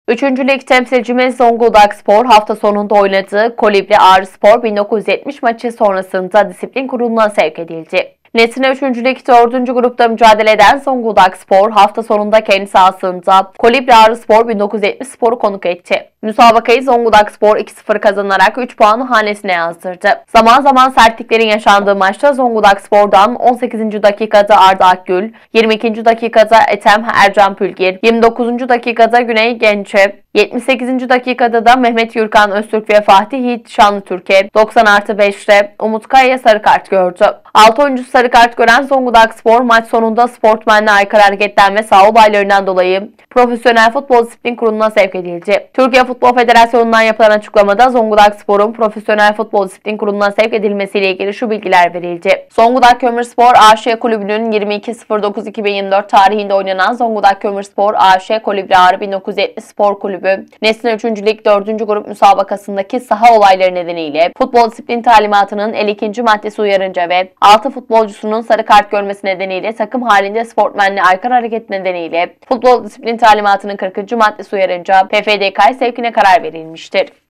Üçüncü lig temsilcimiz Zonguldakspor hafta sonunda oynadığı Kolibri Ağrıspor 1970 maçı sonrasında disiplin kuruluna sevk edildi. Nesine 3. Lig 4. grupta mücadele eden Zonguldakspor hafta sonunda kendi sahasında Kolibri Ağrıspor 1970 Spor'u konuk etti. Müsabakayı Zonguldakspor 2-0 kazanarak 3 puanı hanesine yazdırdı. Zaman zaman sertliklerin yaşandığı maçta Zonguldakspor'dan 18. dakikada Arda Akgül, 22. dakikada Ethem Ercan Pülgir, 29. dakikada Güney Gençe, 78. dakikada da Mehmet Yurkan Öztürk ve Fatih Yiğit Şanlıtürk'e 90+5'te Umut Kaya'ya sarı kart gördü. 6 oyuncusu sarı kart gören Zonguldakspor maç sonunda sportmenle aykırı hareketten ve sağ olaylarından dolayı Profesyonel Futbol Disiplin Kurulu'na sevk edildi. Türkiye Futbol Federasyonu'ndan yapılan açıklamada Zonguldakspor'un Profesyonel Futbol Disiplin Kurulu'na sevk edilmesiyle ilgili şu bilgiler verildi. Zonguldak Kömürspor AŞ Kulübü'nün 22.09.2024 tarihinde oynanan Zonguldak Kömürspor AŞ Kolibri Ağrı 1970 Spor Kulübü, Nesne 3. Lig 4. grup müsabakasındaki saha olayları nedeniyle futbol disiplin talimatının 52. maddesi uyarınca ve 6 futbolcusunun sarı kart görmesi nedeniyle takım halinde sportmenle aykırı hareket nedeniyle futbol disiplin talimatının 40. maddesi uyarınca PFDK'ya sevkine karar verilmiştir.